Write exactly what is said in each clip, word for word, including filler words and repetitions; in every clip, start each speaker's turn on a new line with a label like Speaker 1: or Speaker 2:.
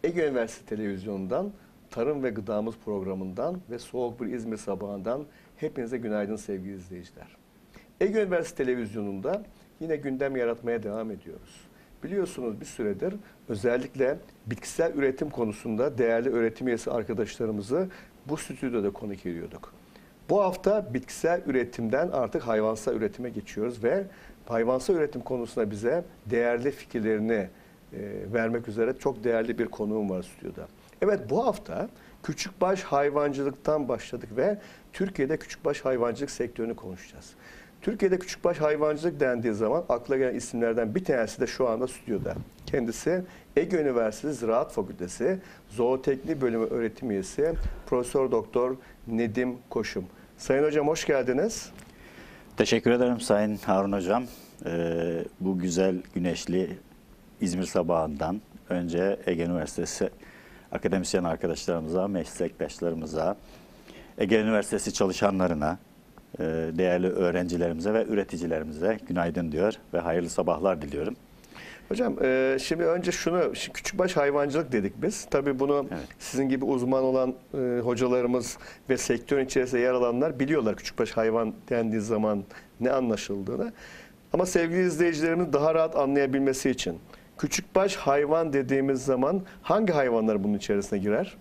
Speaker 1: Ege Üniversitesi Televizyonu'ndan, Tarım ve Gıdamız programından ve Soğuk bir İzmir sabahından hepinize günaydın sevgili izleyiciler. Ege Üniversitesi Televizyonu'nda yine gündem yaratmaya devam ediyoruz. Biliyorsunuz bir süredir özellikle bitkisel üretim konusunda değerli öğretim üyesi arkadaşlarımızı bu stüdyoda konuk ediyorduk. Bu hafta bitkisel üretimden artık hayvansal üretime geçiyoruz ve hayvansal üretim konusunda bize değerli fikirlerini e, vermek üzere çok değerli bir konuğum var stüdyoda. Evet, bu hafta küçükbaş hayvancılıktan başladık ve Türkiye'de küçükbaş hayvancılık sektörünü konuşacağız. Türkiye'de küçükbaş hayvancılık dendiği zaman akla gelen isimlerden bir tanesi de şu anda stüdyoda. Kendisi Ege Üniversitesi Ziraat Fakültesi Zooteknik Bölümü öğretim üyesi Profesör Doktor Nedim Koşum. Sayın Hocam hoş geldiniz.
Speaker 2: Teşekkür ederim Sayın Harun Hocam. Ee, bu güzel güneşli İzmir sabahından önce Ege Üniversitesi akademisyen arkadaşlarımıza, meslektaşlarımıza, Ege Üniversitesi çalışanlarına, değerli öğrencilerimize ve üreticilerimize günaydın diyor ve hayırlı sabahlar diliyorum.
Speaker 1: Hocam şimdi önce şunu, küçükbaş hayvancılık dedik biz. Tabii bunu evet. Sizin gibi uzman olan hocalarımız ve sektörün içerisinde yer alanlar biliyorlar küçükbaş hayvan dendiği zaman ne anlaşıldığını. Ama sevgili izleyicilerimiz daha rahat anlayabilmesi için küçükbaş hayvan dediğimiz zaman hangi hayvanlar bunun içerisine girer?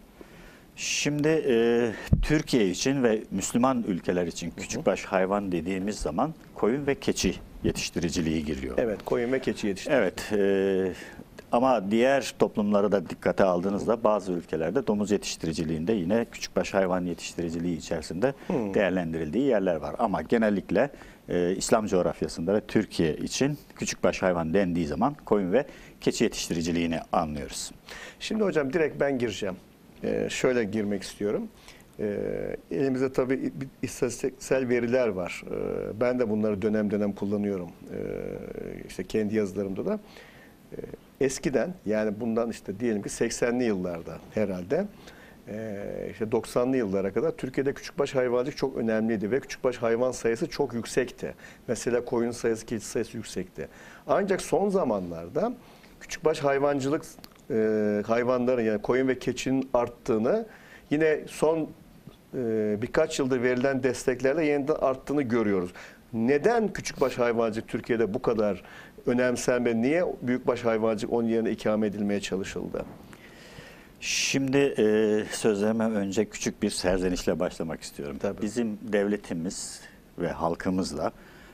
Speaker 2: Şimdi e, Türkiye için ve Müslüman ülkeler için küçükbaş hayvan dediğimiz zaman koyun ve keçi yetiştiriciliği giriyor.
Speaker 1: Evet, koyun ve keçi yetiştiriciliği.
Speaker 2: Evet, e, ama diğer toplumları da dikkate aldığınızda bazı ülkelerde domuz yetiştiriciliğinde yine küçükbaş hayvan yetiştiriciliği içerisinde hmm. değerlendirildiği yerler var. Ama genellikle e, İslam coğrafyasında ve Türkiye için küçükbaş hayvan dendiği zaman koyun ve keçi yetiştiriciliğini anlıyoruz.
Speaker 1: Şimdi hocam direkt ben gireceğim. Ee, şöyle girmek istiyorum. Ee, elimizde tabii istatistiksel veriler var. Ee, ben de bunları dönem dönem kullanıyorum. Ee, işte kendi yazılarımda da. Ee, eskiden yani bundan işte diyelim ki seksenli yıllarda herhalde e, işte doksanlı yıllara kadar Türkiye'de küçükbaş hayvancılık çok önemliydi ve küçükbaş hayvan sayısı çok yüksekti. Mesela koyun sayısı, keçi sayısı yüksekti. Ancak son zamanlarda küçükbaş hayvancılık e, hayvanların yani koyun ve keçinin arttığını yine son e, birkaç yıldır verilen desteklerle yeniden arttığını görüyoruz. Neden küçükbaş hayvancılık Türkiye'de bu kadar önemsenme, niye büyükbaş hayvancılık onun yerine ikame edilmeye çalışıldı?
Speaker 2: Şimdi e, sözlerime önce küçük bir serzenişle başlamak istiyorum.
Speaker 1: Tabii.
Speaker 2: Bizim devletimiz ve halkımızla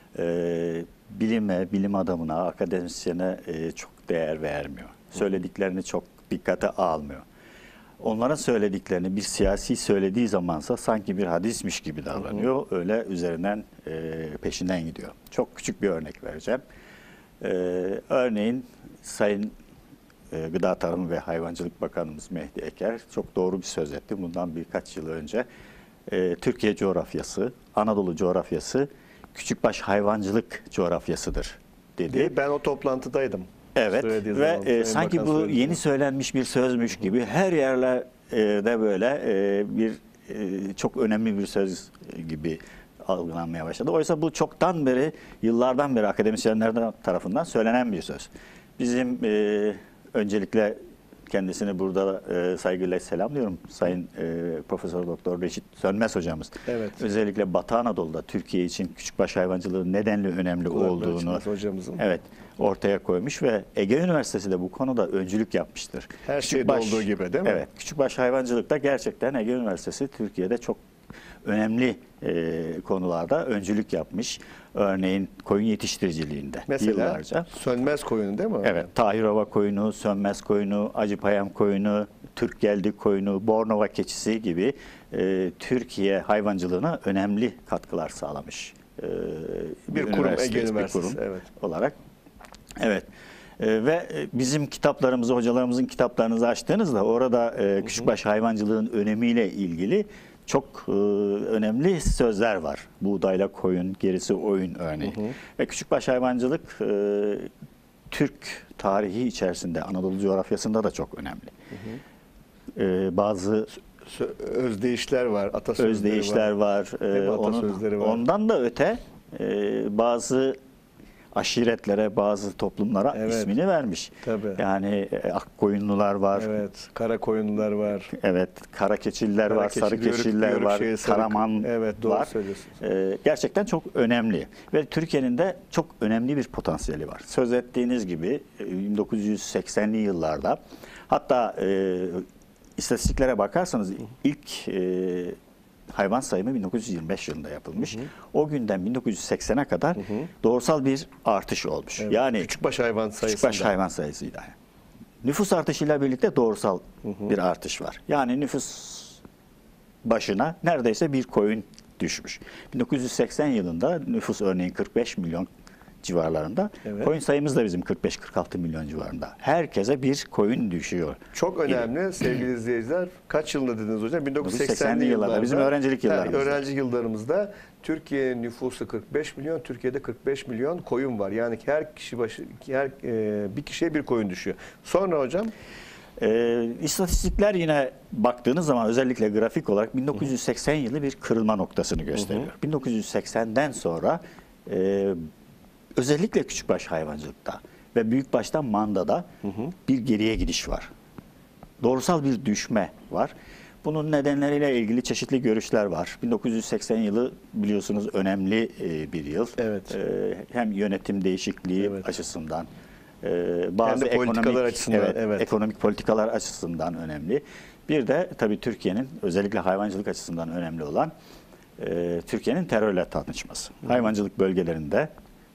Speaker 2: e, bilime, bilim adamına, akademisyene e, çok değer vermiyor. Söylediklerini çok dikkate almıyor. Onların söylediklerini bir siyasi söylediği zamansa sanki bir hadismiş gibi davranıyor. Hı hı. Öyle üzerinden e, peşinden gidiyor. Çok küçük bir örnek vereceğim. E, örneğin Sayın e, Gıda Tarım ve Hayvancılık Bakanımız Mehdi Eker çok doğru bir söz etti. Bundan birkaç yıl önce e, Türkiye coğrafyası, Anadolu coğrafyası küçükbaş hayvancılık coğrafyasıdır dedi.
Speaker 1: Ben o toplantıdaydım.
Speaker 2: Evet ve e, sanki bu yeni söylenmiş bir sözmüş gibi her yerlerde böyle e, bir e, çok önemli bir söz gibi algılanmaya başladı. Oysa bu çoktan beri, yıllardan beri akademisyenler tarafından söylenen bir söz. Bizim e, öncelikle kendisini burada e, saygıyla selamlıyorum. Sayın e, Profesör Doktor Reşit Sönmez hocamız.
Speaker 1: Evet.
Speaker 2: Özellikle Batı Anadolu'da Türkiye için küçükbaş hayvancılığın nedenli önemli
Speaker 1: Kulakları
Speaker 2: olduğunu
Speaker 1: hocamızın.
Speaker 2: Evet, ortaya koymuş ve Ege Üniversitesi de bu konuda öncülük yapmıştır.
Speaker 1: Her şeyde olduğu gibi değil mi?
Speaker 2: Evet, küçükbaş hayvancılıkta gerçekten Ege Üniversitesi Türkiye'de çok önemli e, konularda öncülük yapmış. Örneğin koyun yetiştiriciliğinde
Speaker 1: mesela
Speaker 2: yıllarca.
Speaker 1: Sönmez koyunu değil mi?
Speaker 2: Evet, Tahirova koyunu, Sönmez koyunu, Acıpayam koyunu, Türkgeldi koyunu, Bornova keçisi gibi e, Türkiye hayvancılığına önemli katkılar sağlamış. E,
Speaker 1: bir, bir kurum, Ege Üniversitesi
Speaker 2: bir kurum
Speaker 1: evet.
Speaker 2: olarak. Evet. E, ve bizim kitaplarımızı, hocalarımızın kitaplarınızı açtığınızda orada e, küçükbaş hayvancılığın önemiyle ilgili çok e, önemli sözler var. Buğdayla koyun, gerisi oyun örneği. Hı hı. Ve küçükbaş hayvancılık e, Türk tarihi içerisinde, Anadolu coğrafyasında da çok önemli. Hı hı. E, bazı
Speaker 1: özdeyişler var, atasözleri
Speaker 2: özdeyişler var.
Speaker 1: var.
Speaker 2: E, onun,
Speaker 1: atasözleri var.
Speaker 2: Ondan da öte e, bazı aşiretlere, bazı toplumlara
Speaker 1: Evet.
Speaker 2: ismini vermiş.
Speaker 1: Tabii.
Speaker 2: Yani e, Akkoyunlular var.
Speaker 1: Evet. Kara koyunlular var.
Speaker 2: Evet, kara keçiller
Speaker 1: Kara
Speaker 2: var,
Speaker 1: keçi,
Speaker 2: sarı
Speaker 1: yörük-
Speaker 2: keçiller
Speaker 1: yörük
Speaker 2: var,
Speaker 1: şeyi, sarı-
Speaker 2: karaman
Speaker 1: Evet, doğru
Speaker 2: var.
Speaker 1: söylüyorsunuz.
Speaker 2: Ee, gerçekten çok önemli ve Türkiye'nin de çok önemli bir potansiyeli var. Söz ettiğiniz gibi e, bin dokuz yüz seksenli yıllarda, hatta e, istatistiklere bakarsanız ilk e, hayvan sayımı bin dokuz yüz yirmi beş yılında yapılmış. Hı hı. O günden bin dokuz yüz seksene kadar hı hı. doğrusal bir artış olmuş.
Speaker 1: Evet,
Speaker 2: Yani
Speaker 1: küçükbaş hayvan sayısında.
Speaker 2: küçükbaş hayvan sayısıyla. Nüfus artışıyla birlikte doğrusal hı hı. bir artış var. Yani nüfus başına neredeyse bir koyun düşmüş. bin dokuz yüz seksen yılında nüfus örneğin kırk beş milyon civarlarında. Evet. Koyun sayımız da bizim kırk beş kırk altı milyon civarında. Herkese bir koyun düşüyor.
Speaker 1: Çok önemli gibi. Sevgili izleyiciler. Kaç yılında dediniz hocam? bin dokuz yüz seksenli yıllarda.
Speaker 2: Bizim öğrencilik yıllarımızda.
Speaker 1: Yani öğrenci yıllarımızda Türkiye'nin nüfusu kırk beş milyon, Türkiye'de kırk beş milyon koyun var. Yani her kişi başı her e, bir kişiye bir koyun düşüyor. Sonra hocam?
Speaker 2: E, istatistikler yine baktığınız zaman özellikle grafik olarak bin dokuz yüz seksen yılı bir kırılma noktasını gösteriyor. Hı hı. bin dokuz yüz seksenden sonra e, özellikle küçükbaş hayvancılıkta ve büyükbaştan mandada hı hı. bir geriye gidiş var. Doğrusal bir düşme var. Bunun nedenleriyle ilgili çeşitli görüşler var. bin dokuz yüz seksen yılı biliyorsunuz önemli bir yıl.
Speaker 1: Evet.
Speaker 2: Hem yönetim değişikliği evet. açısından, bazı
Speaker 1: de
Speaker 2: ekonomik
Speaker 1: politikalar açısından,
Speaker 2: evet,
Speaker 1: evet.
Speaker 2: ekonomik politikalar açısından önemli. Bir de tabii Türkiye'nin özellikle hayvancılık açısından önemli olan Türkiye'nin terörle tanışması. Hı. Hayvancılık bölgelerinde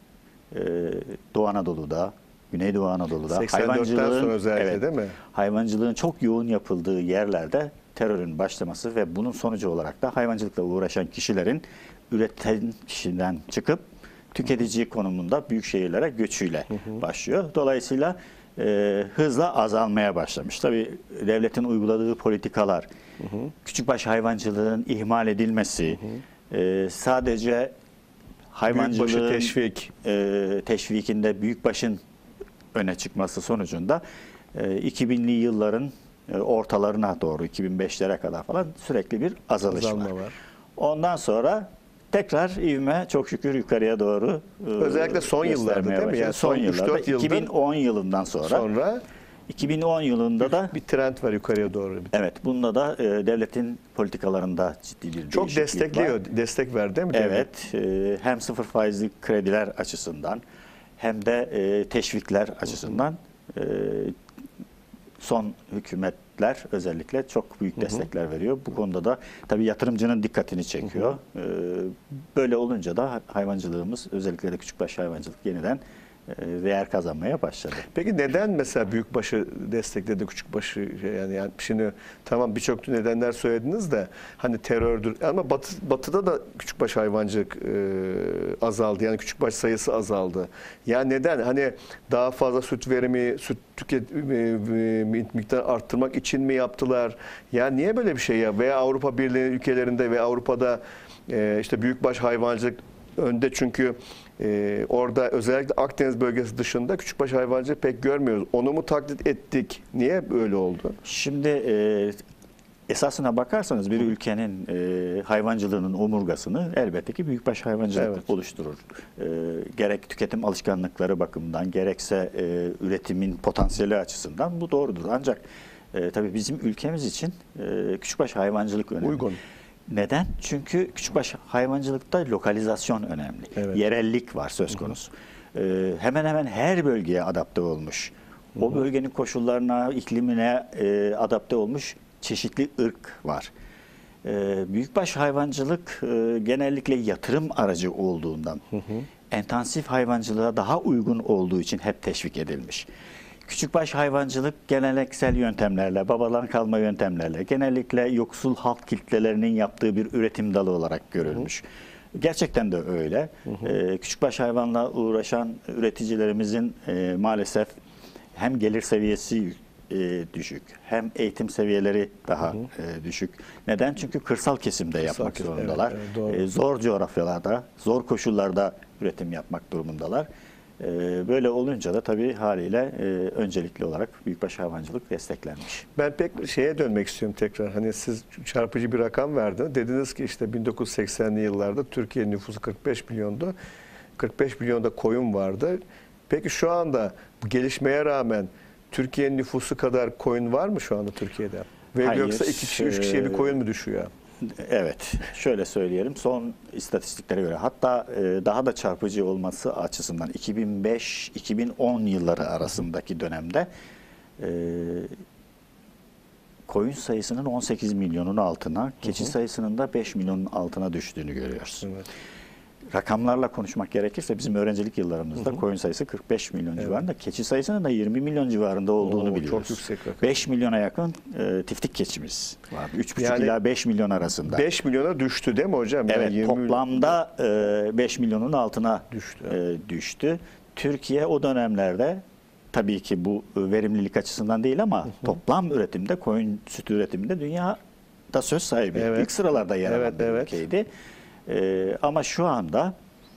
Speaker 2: Doğu Anadolu'da, Güneydoğu Anadolu'da hayvancılığın
Speaker 1: sonra özellikle
Speaker 2: evet,
Speaker 1: değil mi?
Speaker 2: Hayvancılığın çok yoğun yapıldığı yerlerde terörün başlaması ve bunun sonucu olarak da hayvancılıkla uğraşan kişilerin üreten kişiden çıkıp tüketici konumunda büyük şehirlere göçüyle hı hı. başlıyor. Dolayısıyla e, hızla azalmaya başlamış. Tabii devletin uyguladığı politikalar, hı hı. küçükbaş hayvancılığın ihmal edilmesi, hı hı. E, sadece hayvancılığın
Speaker 1: büyükbaşı teşvik.
Speaker 2: E, teşvikinde büyükbaşın öne çıkması sonucunda e, iki binli yılların e, ortalarına doğru iki bin beşlere kadar falan sürekli bir azalış var. var. Ondan sonra tekrar ivme çok şükür yukarıya doğru e,
Speaker 1: özellikle son yıllarda değil mi? Yani
Speaker 2: son, son yıllarda iki bin on yılından sonra,
Speaker 1: sonra
Speaker 2: iki bin on yılında da
Speaker 1: bir trend var yukarıya doğru.
Speaker 2: Evet, bunda da e, devletin politikalarında ciddi bir değişiklik var.
Speaker 1: Çok destekliyor, destek verdi değil mi?
Speaker 2: Evet, e, hem sıfır faizli krediler açısından hem de e, teşvikler açısından e, son hükümetler özellikle çok büyük destekler veriyor. Bu konuda da tabii yatırımcının dikkatini çekiyor. Hı hı. E, böyle olunca da hayvancılığımız, özellikle de küçükbaş hayvancılık yeniden değer kazanmaya başladı.
Speaker 1: Peki neden mesela büyükbaşı destekledi, küçükbaşı yani, yani şimdi tamam birçok nedenler söylediniz de hani terördür ama batı, batıda da küçükbaş hayvancılık e, azaldı yani küçükbaş sayısı azaldı. Yani neden hani daha fazla süt verimi, süt tüket miktarı arttırmak için mi yaptılar? Yani niye böyle bir şey ya? Veya Avrupa Birliği ülkelerinde ve Avrupa'da e, işte büyükbaş hayvancılık önde çünkü Ee, orada özellikle Akdeniz bölgesi dışında küçükbaş hayvancılığı pek görmüyoruz. Onu mu taklit ettik? Niye böyle oldu?
Speaker 2: Şimdi e, esasına bakarsanız bir ülkenin e, hayvancılığının omurgasını elbette ki büyükbaş hayvancılık evet. oluşturur. E, gerek tüketim alışkanlıkları bakımından gerekse e, üretimin potansiyeli açısından bu doğrudur. Ancak e, tabii bizim ülkemiz için e, küçükbaş hayvancılık önemli.
Speaker 1: Uygun. Neden?
Speaker 2: Çünkü küçükbaş hayvancılıkta lokalizasyon önemli. Evet. Yerellik var söz konusu. Hı hı. Ee, hemen hemen her bölgeye adapte olmuş. Hı hı. O bölgenin koşullarına, iklimine e, adapte olmuş çeşitli ırk var. Ee, büyükbaş hayvancılık e, genellikle yatırım aracı olduğundan hı hı. intensif hayvancılığa daha uygun olduğu için hep teşvik edilmiş. Küçükbaş hayvancılık geleneksel yöntemlerle, babadan kalma yöntemlerle, genellikle yoksul halk kitlelerinin yaptığı bir üretim dalı olarak görülmüş. Hı hı. Gerçekten de öyle. Hı hı. Ee, küçükbaş hayvanla uğraşan üreticilerimizin e, maalesef hem gelir seviyesi e, düşük, hem eğitim seviyeleri daha hı hı. E, düşük. Neden? Çünkü kırsal kesimde kırsal yapmak kesim, zorundalar. Evet, evet, e, zor coğrafyalarda, zor koşullarda üretim yapmak durumundalar. Böyle olunca da tabii haliyle e, öncelikli olarak büyükbaş hayvancılık desteklenmiş.
Speaker 1: Ben pek şeye dönmek istiyorum tekrar. Hani siz çarpıcı bir rakam verdiniz. Dediniz ki işte bin dokuz yüz seksenli yıllarda Türkiye nüfusu kırk beş milyondu. kırk beş milyonda koyun vardı. Peki şu anda bu gelişmeye rağmen Türkiye'nin nüfusu kadar koyun var mı şu anda Türkiye'de? Ve
Speaker 2: Hayır,
Speaker 1: yoksa iki kişi, üç kişiye bir koyun mu düşüyor?
Speaker 2: Evet, şöyle söyleyelim. Son istatistiklere göre, hatta e, daha da çarpıcı olması açısından iki bin beş iki bin on yılları arasındaki dönemde e, koyun sayısının on sekiz milyonun altına, keçi hı hı. sayısının da beş milyonun altına düştüğünü görüyoruz. Evet. Rakamlarla konuşmak gerekirse bizim öğrencilik yıllarımızda hı hı. koyun sayısı kırk beş milyon evet. civarında, keçi sayısının da yirmi milyon civarında olduğunu Oo, biliyoruz.
Speaker 1: Çok yüksek rakam.
Speaker 2: beş milyona yakın e, tiftik keçimiz var. üç buçuk yani ila beş milyon arasında.
Speaker 1: beş milyona düştü değil mi hocam?
Speaker 2: Evet, yani toplamda e, beş milyonun altına düştü. E, düştü. Türkiye o dönemlerde, tabii ki bu verimlilik açısından değil ama hı hı. toplam üretimde, koyun sütü üretiminde dünyada söz sahibi. Evet. İlk sıralarda yer alan evet, bir evet. ülkeydi. Ee, ama şu anda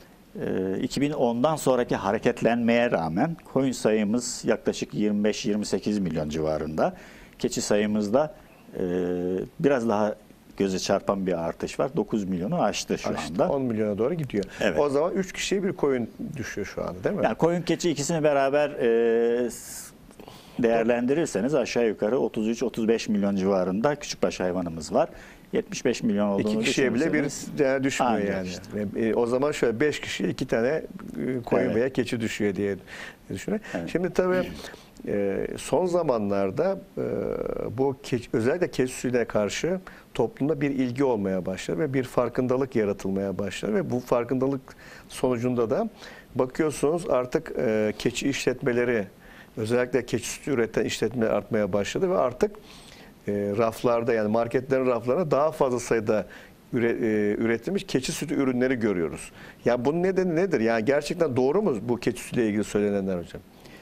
Speaker 2: e, iki bin ondan sonraki hareketlenmeye rağmen koyun sayımız yaklaşık yirmi beş yirmi sekiz milyon civarında. Keçi sayımızda e, biraz daha göze çarpan bir artış var. dokuz milyonu aştı şu aştı, anda.
Speaker 1: on milyona doğru gidiyor. Evet. O zaman üç kişiye bir koyun düşüyor şu anda değil mi?
Speaker 2: Yani koyun keçi ikisini beraber e, değerlendirirseniz aşağı yukarı otuz üç otuz beş milyon civarında küçükbaş hayvanımız var. yetmiş beş milyon olduğunu
Speaker 1: İki kişiye bile bir değer düşmüyor yani. Işte. E, o zaman şöyle beş kişiye iki tane koyun evet. veya keçi düşüyor diye düşünüyorum. Evet. Şimdi tabii e, son zamanlarda e, bu keç, özellikle keçi sütüne karşı toplumda bir ilgi olmaya başladı ve bir farkındalık yaratılmaya başladı ve bu farkındalık sonucunda da bakıyorsunuz artık e, keçi işletmeleri, özellikle keçi sütü üreten işletmeler artmaya başladı ve artık E, raflarda, yani marketlerin raflarına daha fazla sayıda üre, e, üretilmiş keçi sütü ürünleri görüyoruz. Ya bunun nedeni nedir? Yani gerçekten doğru mu bu keçi sütüyle ilgili söylenenler hocam?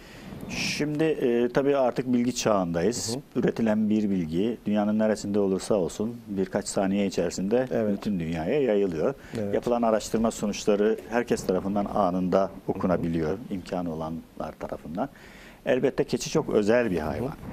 Speaker 2: Şimdi e, tabii artık bilgi çağındayız. Hı hı. Üretilen bir bilgi dünyanın neresinde olursa olsun birkaç saniye içerisinde evet. bütün dünyaya yayılıyor. Evet. Yapılan araştırma sonuçları herkes tarafından anında okunabiliyor, hı hı. imkanı olanlar tarafından. Elbette keçi çok özel bir hayvan. Hı hı.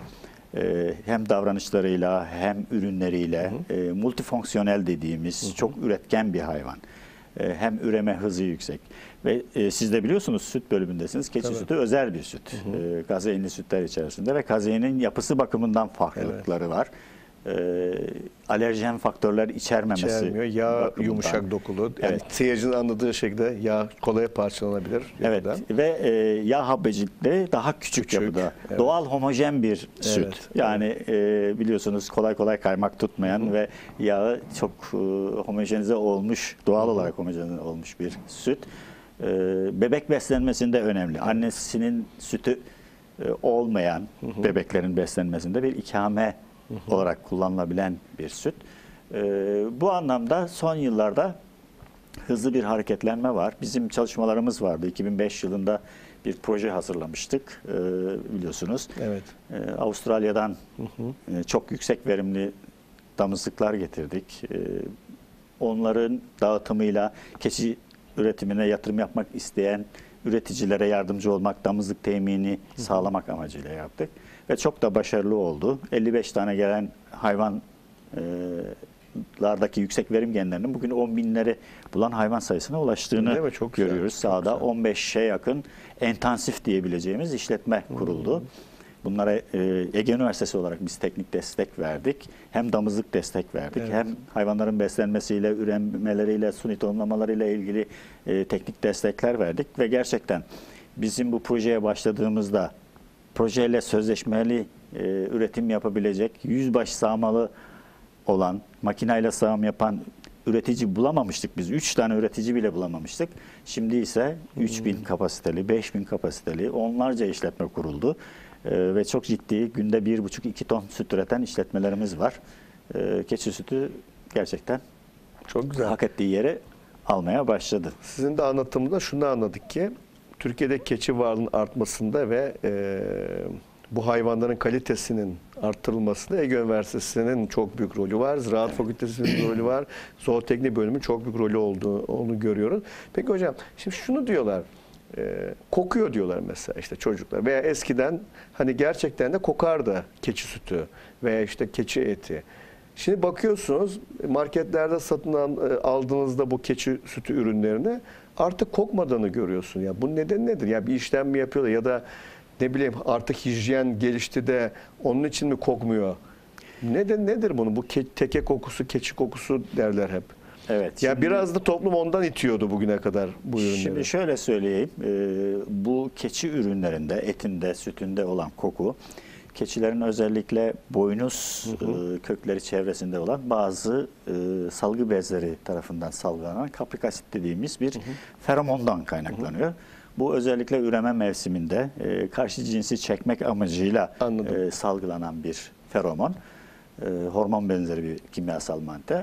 Speaker 2: Hem davranışlarıyla hem ürünleriyle hı hı. E, multifonksiyonel dediğimiz hı hı. çok üretken bir hayvan. E, hem üreme hızı yüksek. Ve e, siz de biliyorsunuz süt bölümündesiniz. Keçi Tabii. sütü özel bir süt. Hı hı. E, kazeinli sütler içerisinde ve kazeinin yapısı bakımından farklılıkları evet. var. E, alerjen faktörler içermemesi.
Speaker 1: İçermiyor. Yağ bakımından. Yumuşak dokulu. Yani evet. Seyircinin anladığı şekilde yağ kolay parçalanabilir.
Speaker 2: Evet. Yapıdan. Ve e, yağ habecikleri daha küçük, küçük yapıda. Evet. Doğal homojen bir süt. Evet. Yani evet. E, biliyorsunuz kolay kolay kaymak tutmayan Hı-hı. ve yağı çok e, homojenize olmuş, doğal Hı-hı. olarak homojenize olmuş bir süt. E, bebek beslenmesinde önemli. Annesinin sütü e, olmayan Hı-hı. bebeklerin beslenmesinde bir ikame Hı hı. olarak kullanılabilen bir süt. Ee, bu anlamda son yıllarda hızlı bir hareketlenme var. Bizim çalışmalarımız vardı. iki bin beş yılında bir proje hazırlamıştık ee, biliyorsunuz. Evet. Ee, Avustralya'dan hı hı. E, çok yüksek verimli damızlıklar getirdik. Ee, onların dağıtımıyla keçi üretimine yatırım yapmak isteyen üreticilere yardımcı olmak, damızlık temini hı hı. sağlamak amacıyla yaptık. Ve çok da başarılı oldu. elli beş tane gelen hayvanlardaki yüksek verim genlerinin bugün on binleri bulan hayvan sayısına ulaştığını çok görüyoruz. Güzel, Sahada çok on beşe yakın intensif diyebileceğimiz işletme kuruldu. Bunlara Ege Üniversitesi olarak biz teknik destek verdik. Hem damızlık destek verdik, evet. hem hayvanların beslenmesiyle, üremeleriyle, suni tohumlamalarıyla ilgili teknik destekler verdik. Ve gerçekten bizim bu projeye başladığımızda projeyle sözleşmeli e, üretim yapabilecek, yüzbaşı sağmalı olan, makinayla sağım yapan üretici bulamamıştık biz. Üç tane üretici bile bulamamıştık. Şimdi ise üç bin kapasiteli, beş bin kapasiteli onlarca işletme kuruldu. E, ve çok ciddi, günde bir buçuk iki ton süt üreten işletmelerimiz var. E, keçi sütü gerçekten çok güzel, hak ettiği yeri almaya başladı.
Speaker 1: Sizin de anlatımında şunu anladık ki, Türkiye'de keçi varlığının artmasında ve e, bu hayvanların kalitesinin arttırılmasında Ege Üniversitesi'nin çok büyük rolü var. Ziraat evet. Fakültesi'nin rolü var. Zooteknik bölümünün çok büyük rolü olduğunu görüyoruz. Peki hocam, şimdi şunu diyorlar, e, kokuyor diyorlar mesela işte çocuklar. Veya eskiden hani gerçekten de kokardı keçi sütü veya işte keçi eti. Şimdi bakıyorsunuz marketlerde satın aldığınızda bu keçi sütü ürünlerini artık kokmadığını görüyorsun. Ya bu neden nedir? Ya bir işlem mi yapıyorlar ya da ne bileyim artık hijyen gelişti de onun için mi kokmuyor? Neden nedir bunu? Bu ke- teke kokusu, keçi kokusu derler hep.
Speaker 2: Evet.
Speaker 1: Ya
Speaker 2: şimdi-
Speaker 1: biraz da toplum ondan itiyordu bugüne kadar bu ürünleri.
Speaker 2: Şimdi şöyle söyleyeyim, e, bu keçi ürünlerinde, etinde, sütünde olan koku, keçilerin özellikle boynuz
Speaker 1: Hı hı.
Speaker 2: e, kökleri çevresinde olan bazı e, salgı bezleri tarafından salgılanan kaprik asit dediğimiz bir feromondan kaynaklanıyor. Bu özellikle üreme mevsiminde e, karşı cinsi çekmek amacıyla
Speaker 1: Anladım.
Speaker 2: e, salgılanan bir feromon. E, hormon benzeri bir kimyasal madde.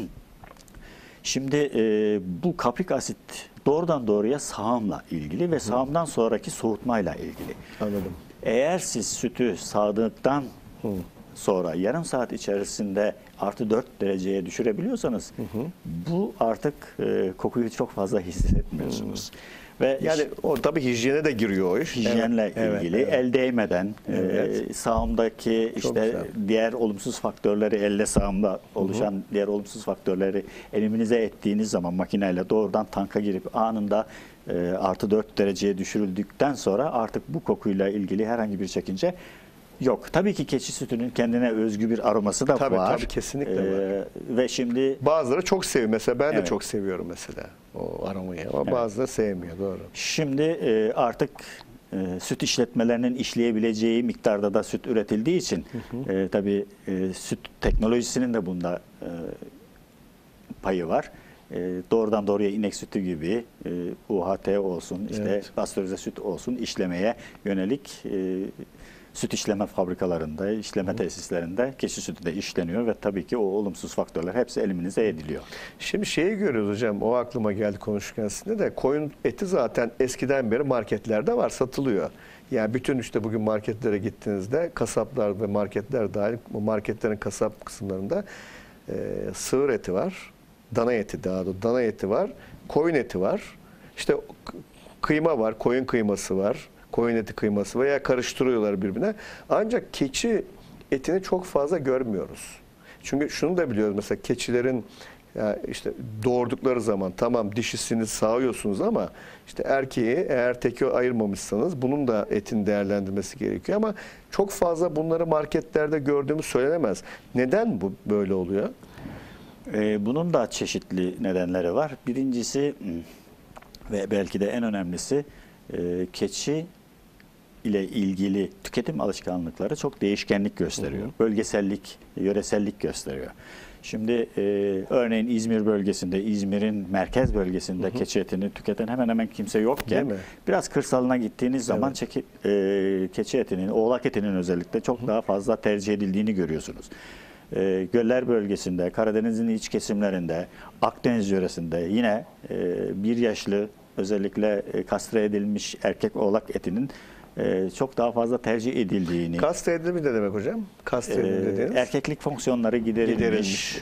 Speaker 2: Şimdi e, bu kaprik asit doğrudan doğruya sağımla ilgili ve sağımdan sonraki soğutmayla ilgili.
Speaker 1: Anladım.
Speaker 2: Eğer siz sütü sağdıktan
Speaker 1: Hı.
Speaker 2: sonra yarım saat içerisinde artı dört dereceye düşürebiliyorsanız bu artık e, kokuyu çok fazla hissetmiyorsunuz. Ve
Speaker 1: Yani o tabii hijyene de giriyor o iş.
Speaker 2: hijyenle
Speaker 1: Evet, evet,
Speaker 2: ilgili
Speaker 1: evet.
Speaker 2: el değmeden
Speaker 1: Evet.
Speaker 2: e, sağımdaki işte
Speaker 1: güzel.
Speaker 2: diğer olumsuz faktörleri, elle sağımda oluşan diğer olumsuz faktörleri eliminize ettiğiniz zaman makineyle doğrudan tanka girip anında e, artı dört dereceye düşürüldükten sonra artık bu kokuyla ilgili herhangi bir çekince yok. Tabii ki keçi sütünün kendine özgü bir aroması da
Speaker 1: Tabii,
Speaker 2: var.
Speaker 1: tabii, kesinlikle
Speaker 2: E, Ve şimdi
Speaker 1: Bazıları çok seviyor. Mesela ben de
Speaker 2: Evet.
Speaker 1: çok seviyorum mesela o aromayı ama
Speaker 2: Evet.
Speaker 1: bazıları sevmiyor. Doğru.
Speaker 2: Şimdi e, artık e, süt işletmelerinin işleyebileceği miktarda da süt üretildiği için e, tabii e, süt teknolojisinin de bunda e, payı var. E, doğrudan doğruya inek sütü gibi e, U H T olsun, işte
Speaker 1: Evet.
Speaker 2: pastörize süt olsun işlemeye yönelik e, süt işleme fabrikalarında, işleme tesislerinde keçi sütü de işleniyor ve tabii ki o olumsuz faktörler hepsi eliminize ediliyor.
Speaker 1: Şimdi şeyi görüyoruz hocam, o aklıma geldi konuşurken sizinle de, koyun eti zaten eskiden beri marketlerde var, satılıyor. Yani bütün işte bugün marketlere gittiğinizde kasaplar ve marketler dahil, bu marketlerin kasap kısımlarında e, sığır eti var, dana eti daha doğrusu dana eti var, koyun eti var, işte k- kıyma var, koyun kıyması var, koyun eti kıyması veya karıştırıyorlar birbirine. Ancak keçi etini çok fazla görmüyoruz. Çünkü şunu da biliyoruz, mesela keçilerin ya işte doğurdukları zaman tamam dişisini sağıyorsunuz ama işte erkeği eğer teki ayırmamışsanız bunun da etin değerlendirmesi gerekiyor ama çok fazla bunları marketlerde gördüğümüz söylenemez. Neden bu böyle oluyor?
Speaker 2: Ee, Bunun da çeşitli nedenleri var. Birincisi ve belki de en önemlisi e, keçi ile ilgili tüketim alışkanlıkları çok değişkenlik gösteriyor.
Speaker 1: Hı hı.
Speaker 2: Bölgesellik, yöresellik gösteriyor. Şimdi e, örneğin İzmir bölgesinde, İzmir'in merkez bölgesinde
Speaker 1: Hı hı.
Speaker 2: keçi etini tüketen hemen hemen kimse yokken
Speaker 1: Değil mi?
Speaker 2: biraz kırsalına gittiğiniz zaman
Speaker 1: Evet.
Speaker 2: çeki, e, keçi etinin, oğlak etinin özellikle çok daha fazla tercih edildiğini görüyorsunuz. E, Göller bölgesinde, Karadeniz'in iç kesimlerinde, Akdeniz yöresinde yine e, bir yaşlı özellikle e, kastre edilmiş erkek oğlak etinin e, çok daha fazla tercih edildiğini,
Speaker 1: Kastre edilmiş ne demek hocam? Kastre
Speaker 2: e,
Speaker 1: edilmiş dediğiniz?
Speaker 2: erkeklik fonksiyonları giderilmiş,
Speaker 1: Giderilmiş.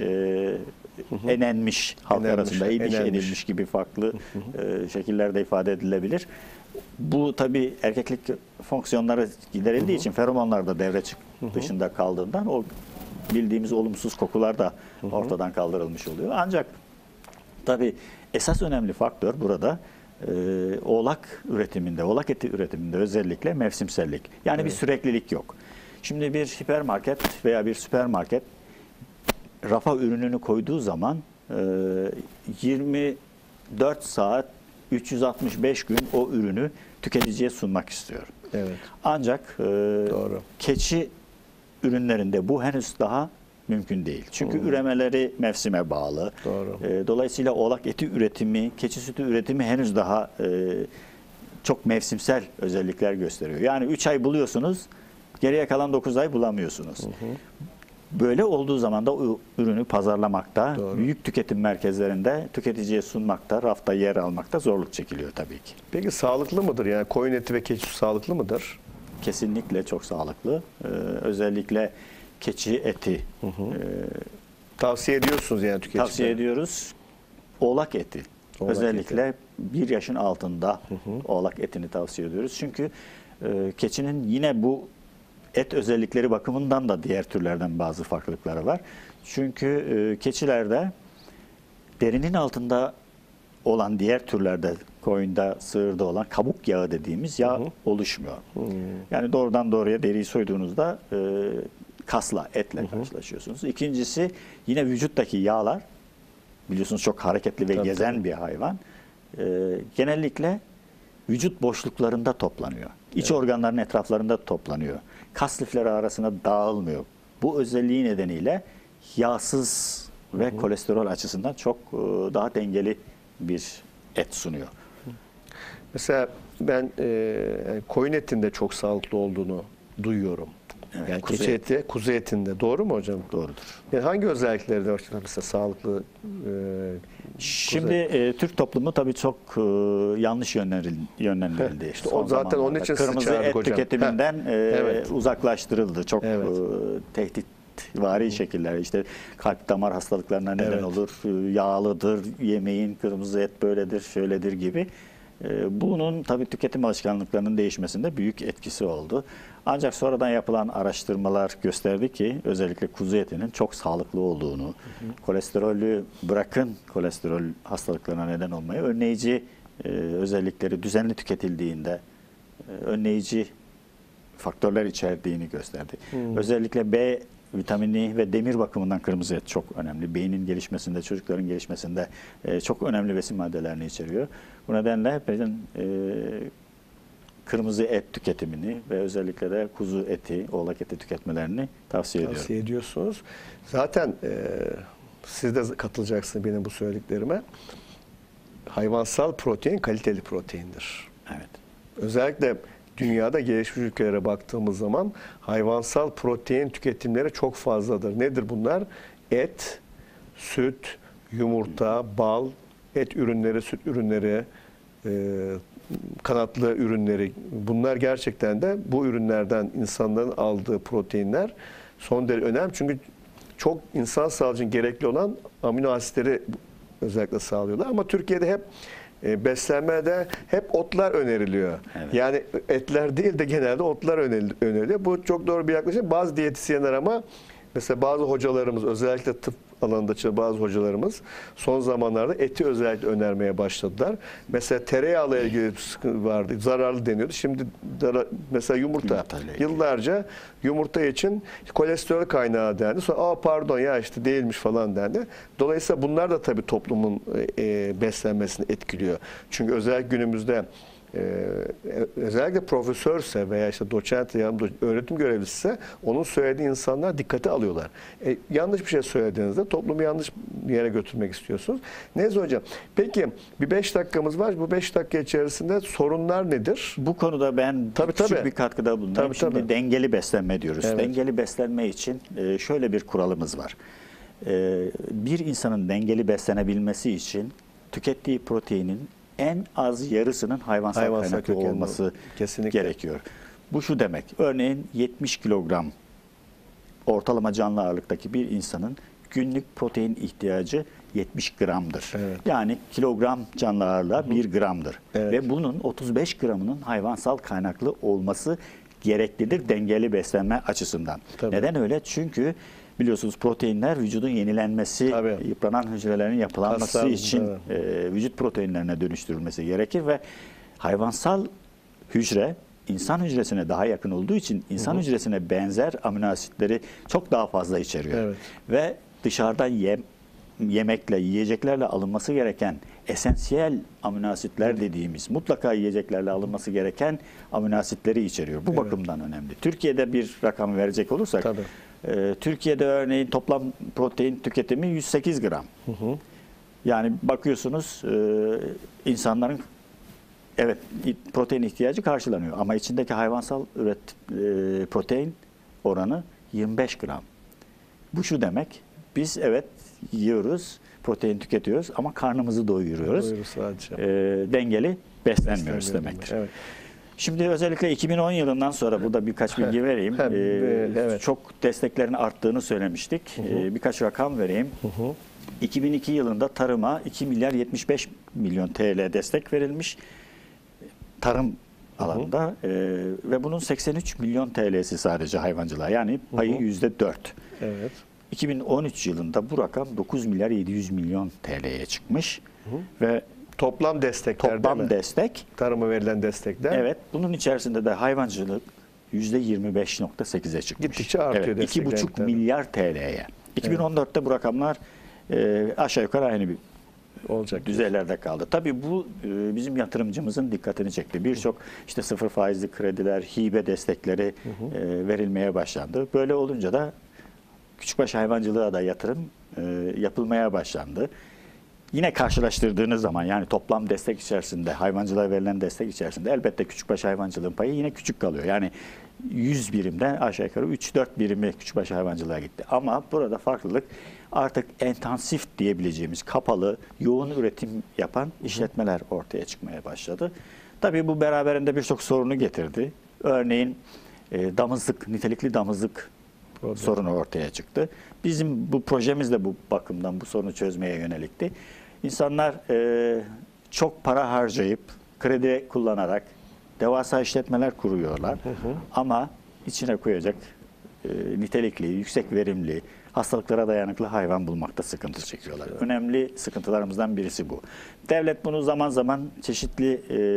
Speaker 2: e, enenmiş, halk
Speaker 1: Enenmiş,
Speaker 2: arasında ediş
Speaker 1: enenmiş.
Speaker 2: edilmiş gibi farklı e, şekillerde ifade edilebilir. Bu tabii erkeklik fonksiyonları giderildiği için feromonlar da devre çık dışında kaldığından o bildiğimiz olumsuz kokular da ortadan kaldırılmış oluyor. Ancak tabii esas önemli faktör burada e, oğlak üretiminde, oğlak eti üretiminde özellikle mevsimsellik. Yani bir
Speaker 1: Evet.
Speaker 2: süreklilik yok. Şimdi bir hipermarket veya bir süpermarket rafa ürününü koyduğu zaman e, yirmi dört saat üç yüz altmış beş gün o ürünü tüketiciye sunmak istiyor.
Speaker 1: Evet.
Speaker 2: Ancak e,
Speaker 1: Doğru.
Speaker 2: keçi ürünlerinde bu henüz daha mümkün değil. Çünkü
Speaker 1: Hmm.
Speaker 2: üremeleri mevsime bağlı.
Speaker 1: Doğru.
Speaker 2: E, dolayısıyla oğlak eti üretimi, keçi sütü üretimi henüz daha e, çok mevsimsel özellikler gösteriyor. Yani üç ay buluyorsunuz, geriye kalan dokuz ay bulamıyorsunuz. Böyle olduğu zaman da o ürünü pazarlamakta,
Speaker 1: Doğru.
Speaker 2: büyük tüketim merkezlerinde tüketiciye sunmakta, rafta yer almakta zorluk çekiliyor tabii ki.
Speaker 1: Peki sağlıklı mıdır? Yani koyun eti ve keçi sütü sağlıklı mıdır?
Speaker 2: Kesinlikle çok sağlıklı. Ee, özellikle keçi eti e,
Speaker 1: Tavsiye ediyorsunuz yani tüketicilere.
Speaker 2: tavsiye ediyoruz. Oğlak eti.
Speaker 1: Oğlak
Speaker 2: özellikle
Speaker 1: eti.
Speaker 2: bir yaşın altında oğlak etini tavsiye ediyoruz. Çünkü e, keçinin yine bu et özellikleri bakımından da diğer türlerden bazı farklılıkları var. Çünkü e, keçilerde derinin altında olan diğer türlerde koyunda, sığırda olan kabuk yağı dediğimiz yağ
Speaker 1: Hı hı.
Speaker 2: oluşmuyor.
Speaker 1: Hı.
Speaker 2: Yani doğrudan doğruya deriyi soyduğunuzda e, kasla, etle hı hı. karşılaşıyorsunuz. İkincisi yine vücuttaki yağlar, biliyorsunuz çok hareketli ve
Speaker 1: tabii,
Speaker 2: gezen
Speaker 1: tabii.
Speaker 2: bir hayvan. E, genellikle vücut boşluklarında toplanıyor. İç evet. organların etraflarında toplanıyor. Kas lifleri arasında dağılmıyor. Bu özelliği nedeniyle yağsız ve hı hı. kolesterol açısından çok e, daha dengeli bir et sunuyor.
Speaker 1: Mesela ben e, koyun etinde çok sağlıklı olduğunu duyuyorum.
Speaker 2: Evet,
Speaker 1: yani
Speaker 2: kuzu
Speaker 1: keçi eti, kuzu etinde. Doğru mu hocam?
Speaker 2: Doğrudur.
Speaker 1: Yani hangi özellikleri var mesela sağlıklı? E,
Speaker 2: Şimdi e, Türk toplumu tabii çok e, yanlış yönlendirildi. yönlendirildi.
Speaker 1: İşte o zaten onun için
Speaker 2: kırmızı et
Speaker 1: hocam.
Speaker 2: tüketiminden e,
Speaker 1: evet.
Speaker 2: uzaklaştırıldı. Çok
Speaker 1: evet.
Speaker 2: e, tehditvari şekiller. İşte kalp damar hastalıklarına neden
Speaker 1: evet.
Speaker 2: olur. Yağlıdır, yemeğin kırmızı et böyledir, şöyledir gibi. Bunun tabii tüketim alışkanlıklarının değişmesinde büyük etkisi oldu. Ancak sonradan yapılan araştırmalar gösterdi ki özellikle kuzu etinin çok sağlıklı olduğunu, hı hı. kolesterolü bırakın kolesterol hastalıklarına neden olmayı önleyici e, özellikleri düzenli tüketildiğinde e, önleyici faktörler içerdiğini gösterdi. Hı. Özellikle B vitamini ve demir bakımından kırmızı et çok önemli. Beynin gelişmesinde, çocukların gelişmesinde e, çok önemli besin maddelerini içeriyor. Bu nedenle hepimizin e, kırmızı et tüketimini ve özellikle de kuzu eti, oğlak eti tüketmelerini tavsiye ediyorum.
Speaker 1: Tavsiye ediyorsunuz. Zaten e, siz de katılacaksınız benim bu söylediklerime. Hayvansal protein kaliteli proteindir.
Speaker 2: Evet.
Speaker 1: Özellikle dünyada gelişmiş ülkelere baktığımız zaman hayvansal protein tüketimleri çok fazladır. Nedir bunlar? Et, süt, yumurta, bal, et ürünleri, süt ürünleri, e, kanatlı ürünleri. Bunlar gerçekten de bu ürünlerden insanların aldığı proteinler son derece önemli. Çünkü çok insan sağlığı için gerekli olan amino asitleri özellikle sağlıyorlar. Ama Türkiye'de hep E, beslenmede hep otlar öneriliyor. Evet. Yani etler değil de genelde otlar öneriliyor. Bu çok doğru bir yaklaşım. Bazı diyetisyenler ama mesela bazı hocalarımız özellikle tıp alanında çalışan bazı hocalarımız son zamanlarda eti özellikle önermeye başladılar. Mesela tereyağla ilgili bir sıkıntı vardı. Zararlı deniyordu. Şimdi mesela yumurta. Yıllarca yumurta için kolesterol kaynağı dendi. Sonra aa pardon ya işte değilmiş falan dendi. Dolayısıyla bunlar da tabii toplumun e, beslenmesini etkiliyor. Çünkü özellikle günümüzde Ee, özellikle profesörse veya işte doçent ya öğretim görevlisi onun söylediği insanlar dikkate alıyorlar. E, yanlış bir şey söylediğinizde toplumu yanlış bir yere götürmek istiyorsunuz. Neyse hocam. Peki bir beş dakikamız var. Bu beş dakika içerisinde sorunlar nedir?
Speaker 2: Bu konuda ben
Speaker 1: tabii,
Speaker 2: küçük
Speaker 1: tabii.
Speaker 2: bir katkıda bulunayım.
Speaker 1: Tabii,
Speaker 2: Şimdi
Speaker 1: tabii.
Speaker 2: dengeli beslenme diyoruz.
Speaker 1: Evet.
Speaker 2: Dengeli beslenme için şöyle bir kuralımız var. Bir insanın dengeli beslenebilmesi için tükettiği proteinin en az yarısının hayvansal, hayvansal kaynaklı olması kesinlikle gerekiyor. Bu şu demek, örneğin yetmiş kilogram ortalama canlı ağırlıktaki bir insanın günlük protein ihtiyacı yetmiş gramdır. Evet. Yani kilogram canlı ağırlığa bir gramdır. Evet. Ve bunun otuz beş gramının hayvansal kaynaklı olması gereklidir dengeli beslenme açısından. Tabii. Neden öyle? Çünkü biliyorsunuz proteinler vücudun yenilenmesi, tabii. yıpranan hücrelerin yapılanması Aslan, için e, vücut proteinlerine dönüştürülmesi gerekir ve hayvansal hücre insan hücresine daha yakın olduğu için insan hı hı. hücresine benzer amino asitleri çok daha fazla içeriyor. Evet. Ve dışarıdan yem, yemekle, yiyeceklerle alınması gereken esansiyel amino asitler dediğimiz mutlaka yiyeceklerle alınması gereken amino asitleri içeriyor. Bu evet. bakımdan önemli. Türkiye'de bir rakam verecek olursak tabii. Türkiye'de örneğin toplam protein tüketimi yüz sekiz gram. Hı hı. Yani bakıyorsunuz insanların evet protein ihtiyacı karşılanıyor ama içindeki hayvansal üret protein oranı yirmi beş gram. Bu şu demek, biz evet yiyoruz, protein tüketiyoruz ama karnımızı doyuruyoruz. Doyuruz sadece. E, dengeli beslenmiyoruz demektir. Evet. Şimdi özellikle iki bin on yılından sonra burada birkaç bilgi vereyim. Hem, ee, evet. Çok desteklerin arttığını söylemiştik. Hı hı. Ee, birkaç rakam vereyim. Hı hı. iki bin iki yılında tarıma iki milyar yetmiş beş milyon T L destek verilmiş. Tarım alanında ee, ve bunun seksen üç milyon T L'si sadece hayvancılığa. Yani payı yüzde dört. Evet. iki bin on üç yılında bu rakam dokuz milyar yedi yüz milyon T L'ye çıkmış. Hı hı. Ve
Speaker 1: Toplam destekler değil
Speaker 2: Toplam
Speaker 1: mi?
Speaker 2: destek.
Speaker 1: Tarıma verilen destekler.
Speaker 2: Evet. Bunun içerisinde de hayvancılık yüzde yirmi beş nokta sekize çıkmış.
Speaker 1: Gittikçe artıyor
Speaker 2: evet, iki buçuk
Speaker 1: destekler.
Speaker 2: milyar T L'ye. iki bin on dörtte bu rakamlar e, aşağı yukarı aynı bir
Speaker 1: olacak
Speaker 2: düzeylerde kaldı. Tabii bu e, bizim yatırımcımızın dikkatini çekti. Birçok işte sıfır faizli krediler, hibe destekleri e, verilmeye başlandı. Böyle olunca da küçükbaş hayvancılığa da yatırım e, yapılmaya başlandı. Yine karşılaştırdığınız zaman yani toplam destek içerisinde, hayvancılığa verilen destek içerisinde elbette küçükbaş hayvancılığın payı yine küçük kalıyor. Yani yüz birimden aşağı yukarı üç dört birimi küçükbaş hayvancılığa gitti. Ama burada farklılık artık intensif diyebileceğimiz kapalı, yoğun üretim yapan işletmeler ortaya çıkmaya başladı. Tabii bu beraberinde birçok sorunu getirdi. Örneğin e, damızlık, nitelikli damızlık Problem. sorunu ortaya çıktı. Bizim bu projemiz de bu bakımdan bu sorunu çözmeye yönelikti. İnsanlar e, çok para harcayıp, kredi kullanarak devasa işletmeler kuruyorlar. Hı hı. Ama içine koyacak e, nitelikli, yüksek verimli, hastalıklara dayanıklı hayvan bulmakta sıkıntı çekiyorlar. Evet. Önemli sıkıntılarımızdan birisi bu. Devlet bunu zaman zaman çeşitli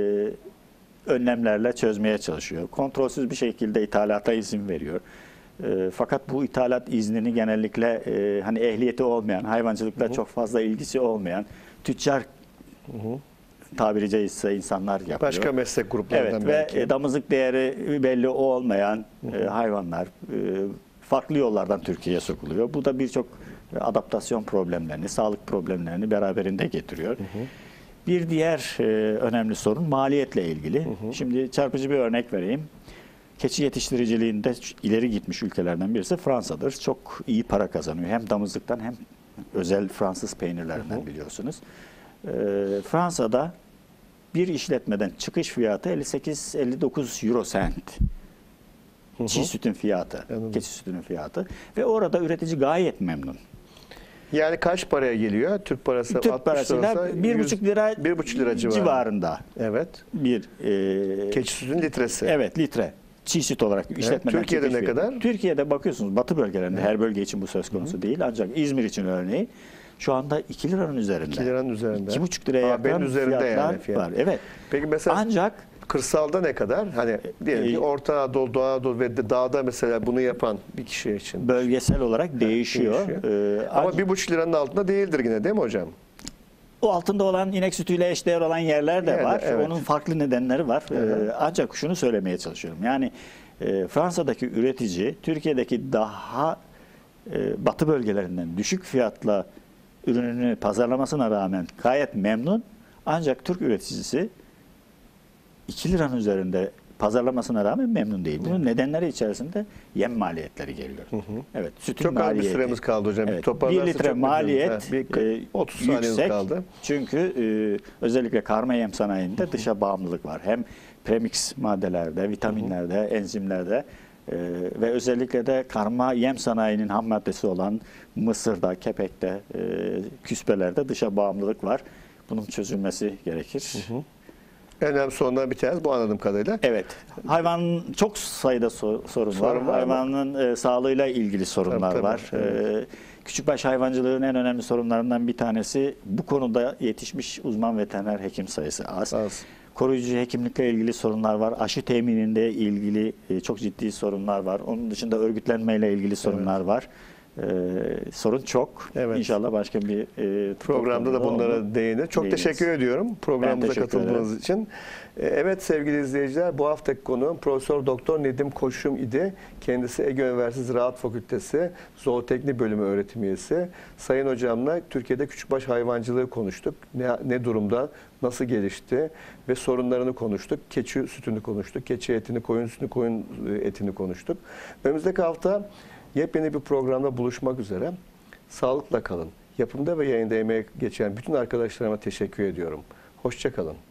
Speaker 2: e, önlemlerle çözmeye çalışıyor. Kontrolsüz bir şekilde ithalata izin veriyor. E, fakat bu ithalat iznini genellikle e, hani ehliyeti olmayan, hayvancılıkla hı hı. çok fazla ilgisi olmayan tüccar hı hı. tabiri caizse insanlar yapıyor.
Speaker 1: Başka meslek gruplarından
Speaker 2: evet,
Speaker 1: belki.
Speaker 2: Ve damızlık değeri belli olmayan hı hı. E, hayvanlar e, farklı yollardan Türkiye'ye sokuluyor. Bu da birçok adaptasyon problemlerini, sağlık problemlerini beraberinde getiriyor. Hı hı. Bir diğer e, önemli sorun maliyetle ilgili. Hı hı. Şimdi çarpıcı bir örnek vereyim. Keçi yetiştiriciliğinde ileri gitmiş ülkelerden birisi Fransa'dır. Çok iyi para kazanıyor. Hem damızlıktan hem özel Fransız peynirlerinden hı hı. biliyorsunuz. E, Fransa'da bir işletmeden çıkış fiyatı elli sekiz elli dokuz euro sent. Hı hı. Çiğ sütün fiyatı, Anladım. keçi sütünün fiyatı ve orada üretici gayet memnun.
Speaker 1: Yani kaç paraya geliyor? Türk parası
Speaker 2: Türk parasıyla bir buçuk lira,
Speaker 1: bir buçuk lira civarında.
Speaker 2: civarında.
Speaker 1: Evet.
Speaker 2: Bir e,
Speaker 1: keçi sütün litresi.
Speaker 2: Evet, litre. Çiğ süt olarak işletmeden
Speaker 1: evet. Türkiye'de ne
Speaker 2: fiyatı.
Speaker 1: kadar?
Speaker 2: Türkiye'de bakıyorsunuz batı bölgelerinde evet. her bölge için bu söz konusu hı hı. değil. Ancak İzmir için örneği şu anda iki liranın üzerinde.
Speaker 1: iki liranın üzerinde.
Speaker 2: iki buçuk liraya yakın fiyatlar yani fiyat. var. Evet.
Speaker 1: Peki mesela
Speaker 2: ancak
Speaker 1: kırsalda ne kadar? Hani diyelim ki Orta Anadolu, Doğu Anadolu ve dağda mesela bunu yapan bir kişi için.
Speaker 2: Bölgesel olarak değişiyor.
Speaker 1: değişiyor. Ee, Ama bir buçuk liranın altında değildir yine değil mi hocam?
Speaker 2: O altında olan inek sütüyle eşdeğer olan yerler de Yerde, var. Evet. Onun farklı nedenleri var. Ee, ancak şunu söylemeye çalışıyorum. Yani e, Fransa'daki üretici Türkiye'deki daha e, batı bölgelerinden düşük fiyatla ürününü pazarlamasına rağmen gayet memnun. Ancak Türk üreticisi iki liranın üzerinde pazarlamasına rağmen memnun değil. Bunun nedenleri içerisinde yem maliyetleri geliyor. Hı hı. Evet, sütün
Speaker 1: çok
Speaker 2: maliyeti.
Speaker 1: az bir süremiz kaldı hocam.
Speaker 2: Evet, bir litre maliyet bir,
Speaker 1: otuz saniyemiz kaldı.
Speaker 2: Çünkü e, özellikle karma yem sanayinde dışa bağımlılık var. Hem premix maddelerde, vitaminlerde, hı hı. enzimlerde e, ve özellikle de karma yem sanayinin ham maddesi olan mısırda, kepekte, e, küspelerde dışa bağımlılık var. Bunun çözülmesi gerekir. Hı hı.
Speaker 1: En önemli sorunlar bir tanesi bu anladığım kadarıyla.
Speaker 2: Evet. Hayvanın çok sayıda so sorun, sorun var. var. Hayvanın e, sağlığıyla ilgili sorunlar tabii, tabii, var. Evet. E, küçükbaş hayvancılığın en önemli sorunlarından bir tanesi bu konuda yetişmiş uzman veteriner hekim sayısı az. az. Koruyucu hekimlikle ilgili sorunlar var. Aşı temininde ilgili e, çok ciddi sorunlar var. Onun dışında örgütlenmeyle ilgili sorunlar evet. var. Ee, sorun çok. Evet. İnşallah başka bir e,
Speaker 1: programda da bunlara olur. değinir. Çok Değiniz. teşekkür ediyorum programımıza teşekkür katıldığınız ederim. için. Ee, evet sevgili izleyiciler, bu haftaki konuğum Profesör Doktor Nedim Koçum idi. Kendisi Ege Üniversitesi Ziraat Fakültesi Zooteknik Bölümü öğretim üyesi. Sayın hocamla Türkiye'de küçükbaş hayvancılığı konuştuk. Ne, ne durumda, nasıl gelişti ve sorunlarını konuştuk. Keçi sütünü konuştuk. Keçi etini, koyun sütünü, koyun etini konuştuk. Önümüzdeki hafta yepyeni bir programda buluşmak üzere. Sağlıkla kalın. Yapımda ve yayında emeği geçen bütün arkadaşlarıma teşekkür ediyorum. Hoşça kalın.